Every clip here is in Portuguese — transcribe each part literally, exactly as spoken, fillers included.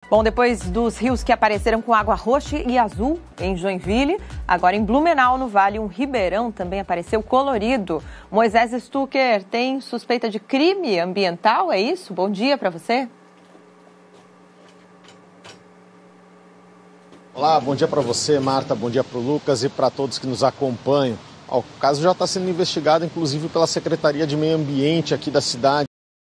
Bom, depois dos rios que apareceram com água roxa e azul em Joinville, agora em Blumenau, no Vale, um ribeirão também apareceu colorido. Moisés Stucker tem suspeita de crime ambiental, é isso? Bom dia para você. Olá, bom dia para você, Marta, bom dia para o Lucas e para todos que nos acompanham. O caso já está sendo investigado, inclusive, pela Secretaria de Meio Ambiente aqui da cidade.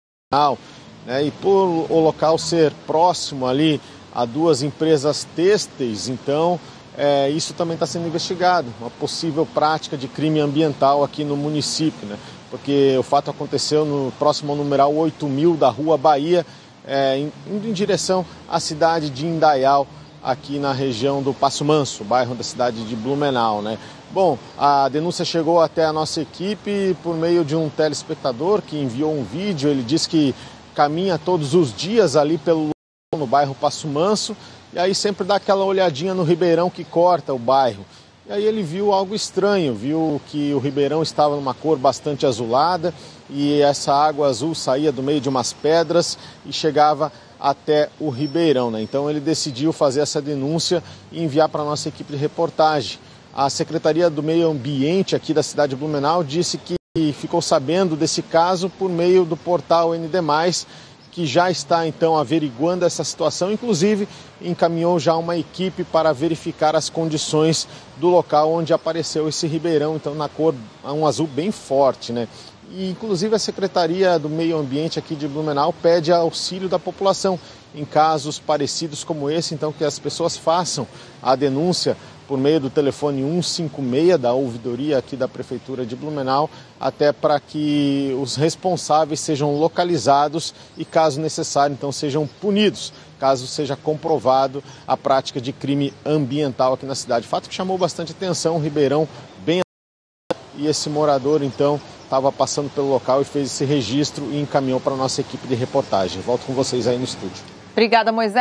Né, e por o local ser próximo ali a duas empresas têxteis, então é, isso também está sendo investigado, uma possível prática de crime ambiental aqui no município, né, porque o fato aconteceu no próximo ao numeral oito mil da Rua Bahia, é, indo em direção à cidade de Indaial, aqui na região do Passo Manso, bairro da cidade de Blumenau, né. Bom, a denúncia chegou até a nossa equipe por meio de um telespectador que enviou um vídeo. Ele disse que caminha todos os dias ali pelo no bairro Passo Manso e aí sempre dá aquela olhadinha no ribeirão que corta o bairro. E aí ele viu algo estranho, viu que o ribeirão estava numa cor bastante azulada e essa água azul saía do meio de umas pedras e chegava até o ribeirão, né? Então ele decidiu fazer essa denúncia e enviar para a nossa equipe de reportagem. A Secretaria do Meio Ambiente aqui da cidade de Blumenau disse que ficou sabendo desse caso por meio do portal N D mais, que já está então averiguando essa situação, inclusive encaminhou já uma equipe para verificar as condições do local onde apareceu esse ribeirão, então na cor um azul bem forte, né? E inclusive a Secretaria do Meio Ambiente aqui de Blumenau pede auxílio da população em casos parecidos como esse, então que as pessoas façam a denúncia por meio do telefone cento e cinquenta e seis da ouvidoria aqui da Prefeitura de Blumenau, até para que os responsáveis sejam localizados e, caso necessário, então sejam punidos, caso seja comprovado a prática de crime ambiental aqui na cidade. Fato que chamou bastante atenção, um ribeirão bem e esse morador, então, estava passando pelo local e fez esse registro e encaminhou para a nossa equipe de reportagem. Volto com vocês aí no estúdio. Obrigada, Moisés.